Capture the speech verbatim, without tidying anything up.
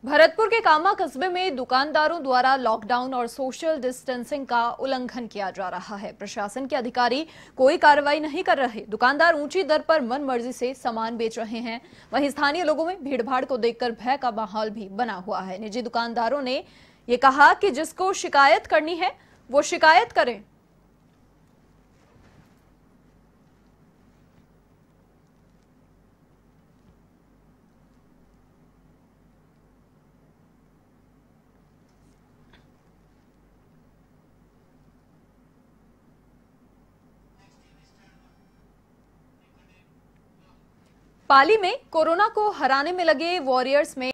भरतपुर के कामा कस्बे में दुकानदारों द्वारा लॉकडाउन और सोशल डिस्टेंसिंग का उल्लंघन किया जा रहा है। प्रशासन के अधिकारी कोई कार्रवाई नहीं कर रहे। दुकानदार ऊंची दर पर मनमर्जी से सामान बेच रहे हैं। वहीं स्थानीय लोगों में भीड़भाड़ को देखकर भय का माहौल भी बना हुआ है। निजी दुकानदारों ने ये कहा कि जिसको शिकायत करनी है वो शिकायत करें। पाली में कोरोना को हराने में लगे वॉरियर्स में